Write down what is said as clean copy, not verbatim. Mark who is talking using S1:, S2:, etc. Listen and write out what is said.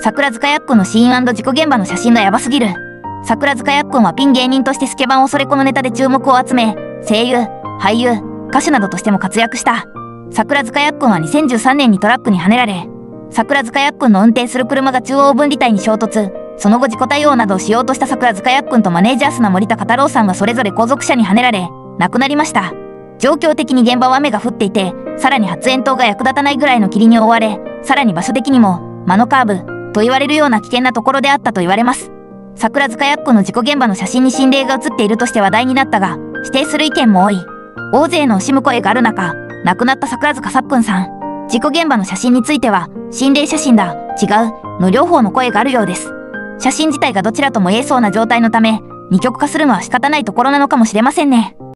S1: 桜塚やっくんの死因&事故現場の写真がヤバすぎる。桜塚やっくんはピン芸人としてスケバンをそれこのネタで注目を集め、声優、俳優、歌手などとしても活躍した。桜塚やっくんは2013年にトラックにはねられ、桜塚やっくんの運転する車が中央分離帯に衝突。その後事故対応などをしようとした桜塚やっくんとマネージャー砂森高太郎さんがそれぞれ後続車にはねられ、亡くなりました。状況的に現場は雨が降っていて、さらに発煙筒が役立たないぐらいの霧に覆われ、さらに場所的にも、間のカーブ、と言われるような危険なところであったと言われます。桜塚やっくんの事故現場の写真に心霊が写っているとして話題になったが、否定する意見も多い。大勢の惜しむ声がある中、亡くなった桜塚さっくんさん。事故現場の写真については、心霊写真だ、違う、の両方の声があるようです。写真自体がどちらとも言えそうな状態のため、二極化するのは仕方ないところなのかもしれませんね。